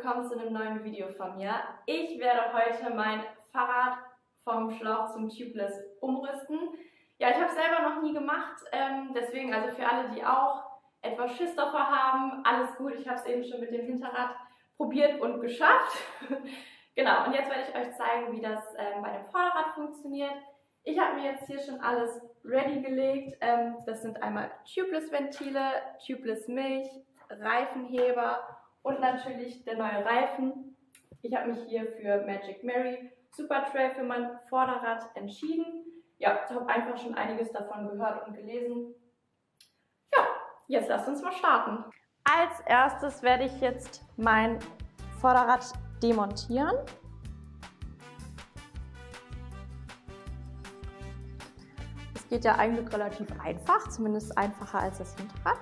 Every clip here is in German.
willkommen zu einem neuen Video von mir. Ich werde heute mein Fahrrad vom Schlauch zum Tubeless umrüsten. Ja, ich habe es selber noch nie gemacht, deswegen also für alle, die auch etwas Schiss davor haben, alles gut. Ich habe es eben schon mit dem Hinterrad probiert und geschafft. Genau, und jetzt werde ich euch zeigen, wie das bei dem Vorderrad funktioniert. Ich habe mir jetzt hier schon alles ready gelegt. Das sind einmal Tubeless-Ventile, Tubeless-Milch, Reifenheber und natürlich der neue Reifen. Ich habe mich hier für Magic Mary Super Trail für mein Vorderrad entschieden. Ja, ich habe einfach schon einiges davon gehört und gelesen. Ja, jetzt lasst uns mal starten. Als erstes werde ich jetzt mein Vorderrad demontieren. Das geht ja eigentlich relativ einfach, zumindest einfacher als das Hinterrad.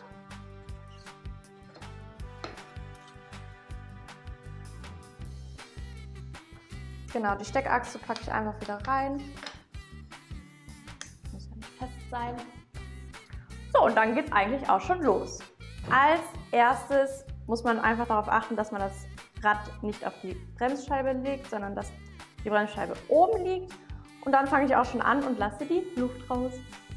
Genau, die Steckachse packe ich einfach wieder rein. Muss ja nicht fest sein. So, und dann geht es eigentlich auch schon los. Als erstes muss man einfach darauf achten, dass man das Rad nicht auf die Bremsscheibe legt, sondern dass die Bremsscheibe oben liegt. Und dann fange ich auch schon an und lasse die Luft raus.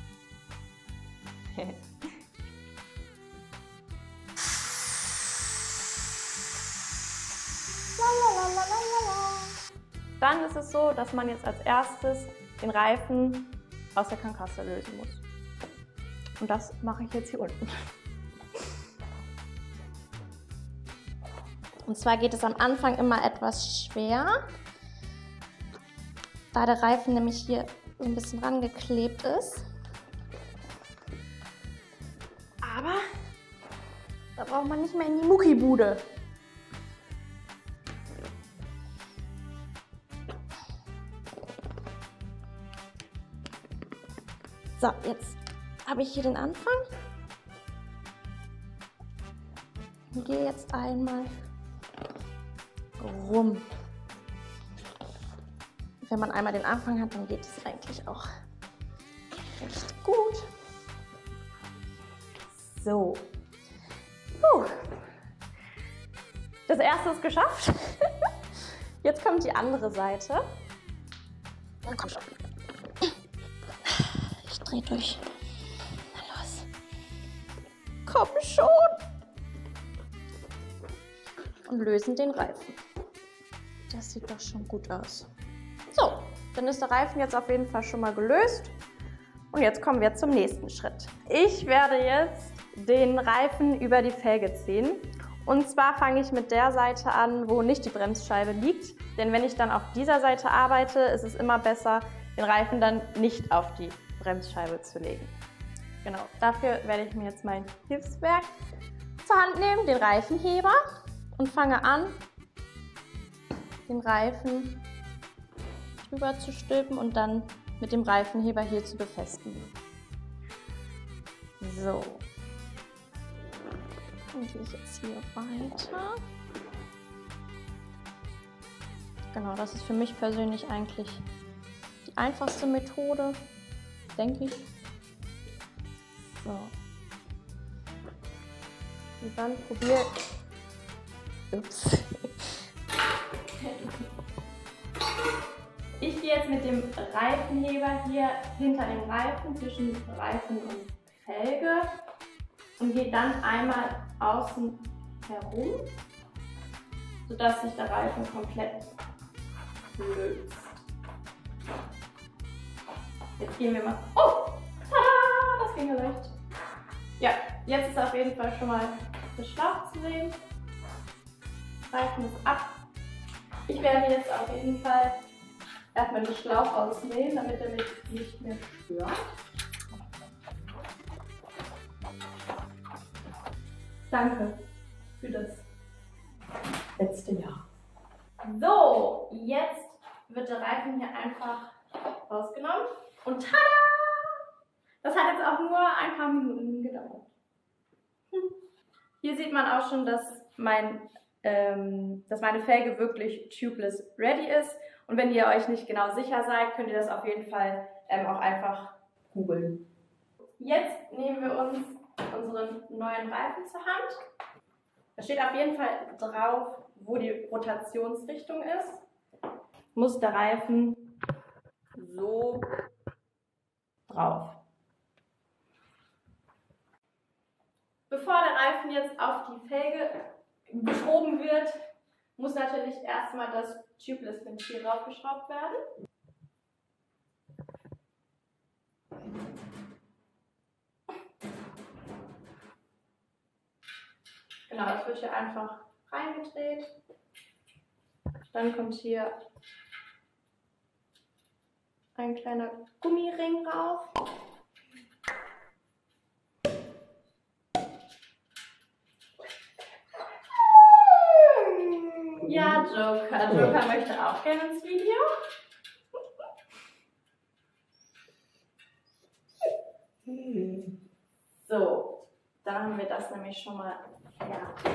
Dann ist es so, dass man jetzt als erstes den Reifen aus der Karkasse lösen muss. Und das mache ich jetzt hier unten. Und zwar geht es am Anfang immer etwas schwer, da der Reifen nämlich hier so ein bisschen rangeklebt ist. Aber da braucht man nicht mehr in die Muckibude. So, jetzt habe ich hier den Anfang und gehe jetzt einmal rum. Wenn man einmal den Anfang hat, dann geht es eigentlich auch recht gut. So. Das erste ist geschafft. Jetzt kommt die andere Seite. Dann komm schon. Ich drehe durch. Na los. Komm schon. Und lösen den Reifen. Das sieht doch schon gut aus. So, dann ist der Reifen jetzt auf jeden Fall schon mal gelöst. Und jetzt kommen wir zum nächsten Schritt. Ich werde jetzt den Reifen über die Felge ziehen. Und zwar fange ich mit der Seite an, wo nicht die Bremsscheibe liegt. Denn wenn ich dann auf dieser Seite arbeite, ist es immer besser, den Reifen dann nicht auf die Bremsscheibe zu legen. Genau, dafür werde ich mir jetzt mein Hilfswerk zur Hand nehmen, den Reifenheber, und fange an, den Reifen drüber zu stülpen und dann mit dem Reifenheber hier zu befestigen. So. Dann gehe ich jetzt hier weiter. Genau, das ist für mich persönlich eigentlich die einfachste Methode, denke ich. So. Und dann probiere ich. Ups. Ich gehe jetzt mit dem Reifenheber hier hinter dem Reifen, zwischen Reifen und Felge, und gehe dann einmal außen herum, sodass sich der Reifen komplett löst. Jetzt gehen wir mal. Oh! Tada! Das ging ja leicht. Ja, jetzt ist auf jeden Fall schon mal der Schlauch zu sehen. Reifen ist ab. Ich werde jetzt auf jeden Fall erstmal den Schlauch rausnehmen, damit er mich nicht mehr stört. Danke für das letzte Jahr. So, jetzt wird der Reifen hier einfach rausgenommen und tada! Das hat jetzt auch nur ein paar Minuten gedauert. Hier sieht man auch schon, dass meine Felge wirklich tubeless ready ist. Und wenn ihr euch nicht genau sicher seid, könnt ihr das auf jeden Fall auch einfach googeln. Jetzt nehmen wir uns unseren neuen Reifen zur Hand. Da steht auf jeden Fall drauf wo die Rotationsrichtung ist, muss der Reifen so drauf. Bevor der Reifen jetzt auf die Felge geschoben wird, muss natürlich erstmal das Tubeless-Ventil raufgeschraubt werden. Genau, das wird hier einfach reingedreht. Dann kommt hier ein kleiner Gummiring rauf. Ja, Joker. Joker möchte auch gerne ins Video. So, da haben wir das nämlich schon mal fertig.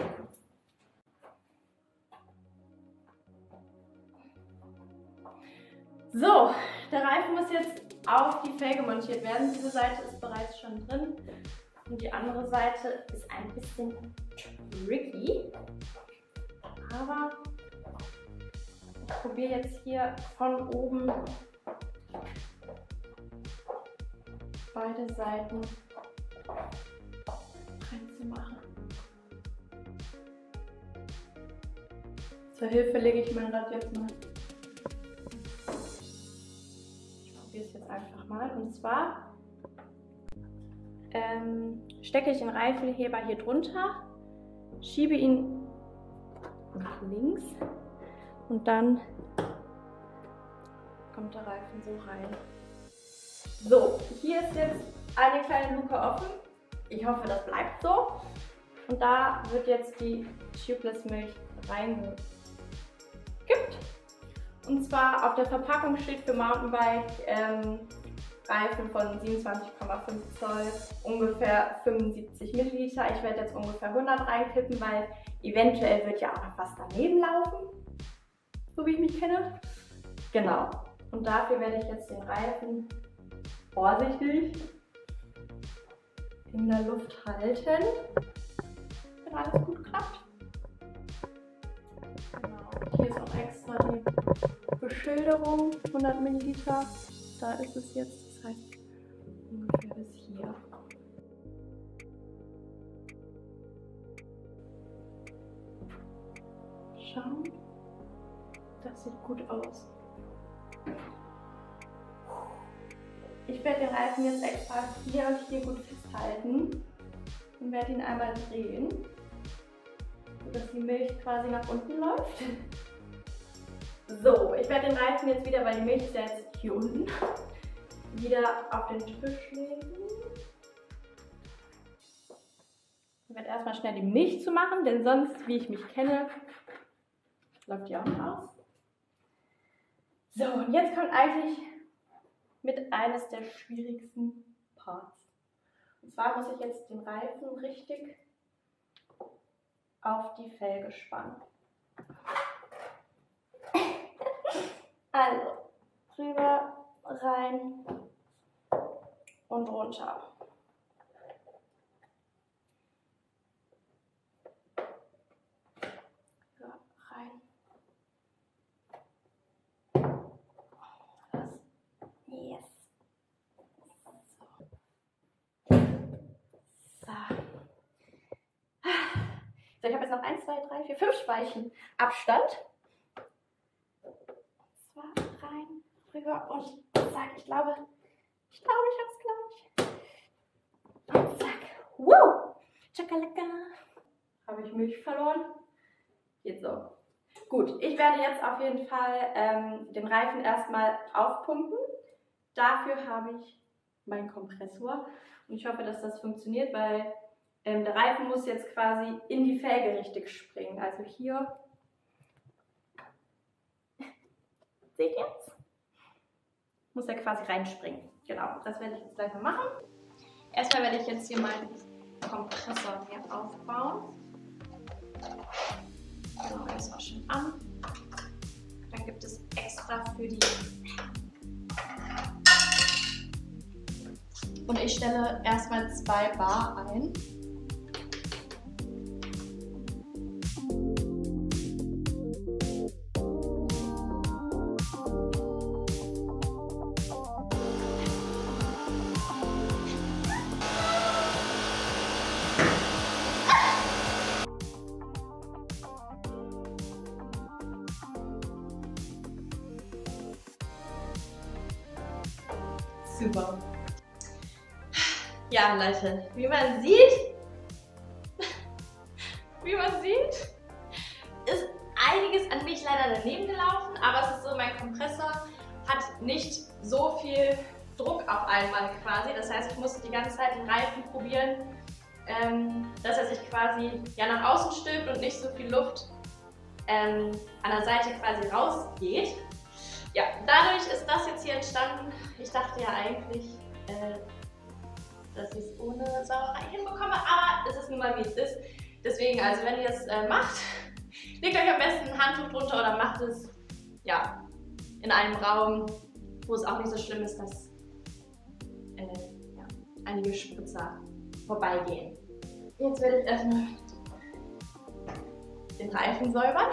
So, der Reifen muss jetzt auf die Felge montiert werden. Diese Seite ist bereits schon drin und die andere Seite ist ein bisschen tricky. Aber ich probiere jetzt hier von oben beide Seiten reinzumachen. Zur Hilfe lege ich mein Rad jetzt mal. Ich probiere es jetzt einfach mal. Und zwar stecke ich den Reifenheber hier drunter, schiebe ihn nach links und dann kommt der Reifen so rein. So, hier ist jetzt eine kleine Luke offen. Ich hoffe, das bleibt so. Und da wird jetzt die Tubeless-Milch reingekippt. Und zwar auf der Verpackung steht für Mountainbike Reifen von 27,5 Zoll, ungefähr 75 Milliliter. Ich werde jetzt ungefähr 100 reinkippen, weil eventuell wird ja auch noch was daneben laufen, so wie ich mich kenne. Genau. Und dafür werde ich jetzt den Reifen vorsichtig in der Luft halten, wenn alles gut klappt. Genau. Und hier ist auch extra die Beschilderung, 100 Milliliter. Da ist es jetzt, das heißt ungefähr bis hier. Schauen, das sieht gut aus. Ich werde den Reifen jetzt extra hier und hier gut festhalten und werde ihn einmal drehen, sodass die Milch quasi nach unten läuft. So, ich werde den Reifen jetzt wieder, weil die Milch ist ja jetzt hier unten, wieder auf den Tisch legen. Ich werde erstmal schnell die Milch zu machen, denn sonst, wie ich mich kenne, läuft die auch nicht aus. So, und jetzt kommt eigentlich mit eines der schwierigsten Parts. Und zwar muss ich jetzt den Reifen richtig auf die Felge spannen. Also, rüber, rein und runter. Ja, rein. Das. Yes. So, ich habe jetzt noch 1, 2, 3, 4, 5 Speichen Abstand. Zwar rein, rüber und zack. Ich glaube, ich habe es gleich. Und zack. Wow! Chakalaka. Habe ich Milch verloren? Geht so. Gut, ich werde jetzt auf jeden Fall den Reifen erstmal aufpumpen. Dafür habe ich meinen Kompressor. Und ich hoffe, dass das funktioniert, weil der Reifen muss jetzt quasi in die Felge richtig springen. Also hier, seht ihr es? Muss er quasi reinspringen. Genau, das werde ich jetzt gleich mal machen. Erstmal werde ich jetzt hier meinen Kompressor hier aufbauen. Genau, er ist auch schon an. Dann gibt es extra für die. Und ich stelle erstmal 2 Bar ein. Super. Ja, Leute, wie man sieht, ist einiges an mich leider daneben gelaufen, aber es ist so, mein Kompressor hat nicht so viel Druck auf einmal quasi. Das heißt, ich musste die ganze Zeit den Reifen probieren, dass er sich quasi ja nach außen stülpt und nicht so viel Luft an der Seite quasi rausgeht. Ja, dadurch ist das jetzt hier entstanden. Ich dachte ja eigentlich, dass ich es ohne Sauerei hinbekomme, aber es ist nun mal wie es ist. Deswegen, also wenn ihr es macht, legt euch am besten ein Handtuch drunter oder macht es ja, in einem Raum, wo es auch nicht so schlimm ist, dass ja, einige Spritzer vorbeigehen. Jetzt werde ich erstmal den Reifen säubern.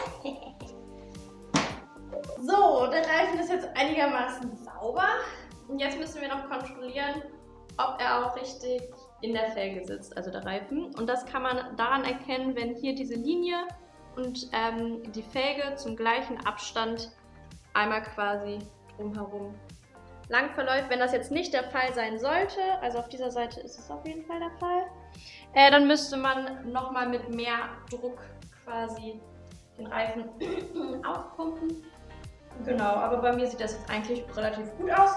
So, der Reifen ist jetzt einigermaßen sauber. Und jetzt müssen wir noch kontrollieren, ob er auch richtig in der Felge sitzt, also der Reifen. Und das kann man daran erkennen, wenn hier diese Linie und die Felge zum gleichen Abstand einmal quasi drumherum lang verläuft. Wenn das jetzt nicht der Fall sein sollte, also auf dieser Seite ist es auf jeden Fall der Fall, dann müsste man nochmal mit mehr Druck quasi den Reifen aufpumpen. Genau, aber bei mir sieht das jetzt eigentlich relativ gut aus.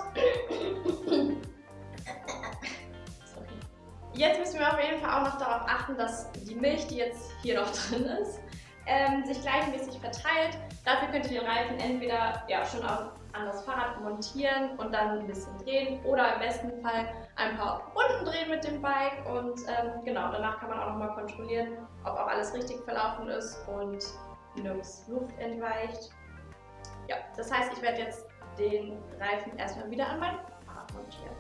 Sorry. Jetzt müssen wir auf jeden Fall auch noch darauf achten, dass die Milch, die jetzt hier noch drin ist, sich gleichmäßig verteilt. Dafür könnt ihr den Reifen entweder ja, schon an das Fahrrad montieren und dann ein bisschen drehen oder im besten Fall ein paar Runden drehen mit dem Bike und genau, danach kann man auch nochmal kontrollieren, ob auch alles richtig verlaufen ist und nirgends Luft entweicht. Ja, das heißt, ich werde jetzt den Reifen erstmal wieder an mein Fahrrad montieren.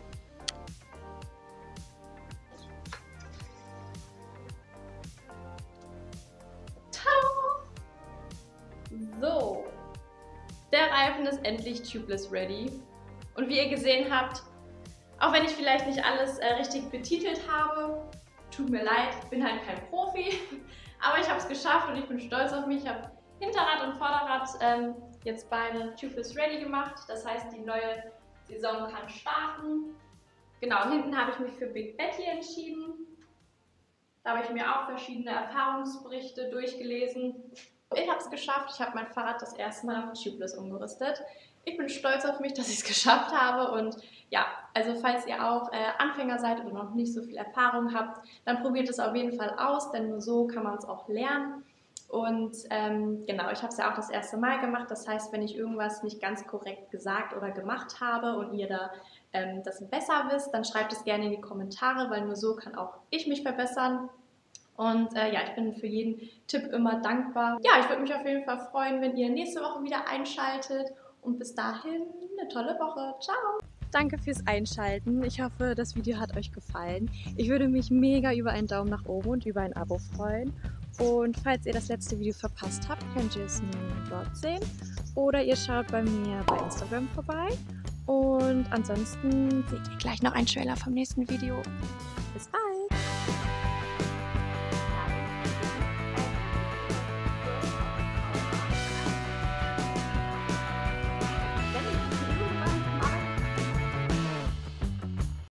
So, der Reifen ist endlich tubeless ready. Und wie ihr gesehen habt, auch wenn ich vielleicht nicht alles richtig betitelt habe, tut mir leid, ich bin halt kein Profi, aber ich habe es geschafft und ich bin stolz auf mich. Ich habe Hinterrad und Vorderrad jetzt beide tubeless ready gemacht. Das heißt, die neue Saison kann starten. Genau, hinten habe ich mich für Big Betty entschieden. Da habe ich mir auch verschiedene Erfahrungsberichte durchgelesen. Ich habe es geschafft, ich habe mein Fahrrad das erste Mal auf tubeless umgerüstet. Ich bin stolz auf mich, dass ich es geschafft habe und ja, also falls ihr auch Anfänger seid und noch nicht so viel Erfahrung habt, dann probiert es auf jeden Fall aus, denn nur so kann man es auch lernen. Und genau, ich habe es ja auch das erste Mal gemacht, das heißt, wenn ich irgendwas nicht ganz korrekt gesagt oder gemacht habe und ihr da das besser wisst, dann schreibt es gerne in die Kommentare, weil nur so kann auch ich mich verbessern. Und ja, ich bin für jeden Tipp immer dankbar. Ja, ich würde mich auf jeden Fall freuen, wenn ihr nächste Woche wieder einschaltet. Und bis dahin eine tolle Woche. Ciao! Danke fürs Einschalten. Ich hoffe, das Video hat euch gefallen. Ich würde mich mega über einen Daumen nach oben und über ein Abo freuen. Und falls ihr das letzte Video verpasst habt, könnt ihr es nun dort sehen. Oder ihr schaut bei mir bei Instagram vorbei. Und ansonsten seht ihr gleich noch einen Trailer vom nächsten Video. Bis bald!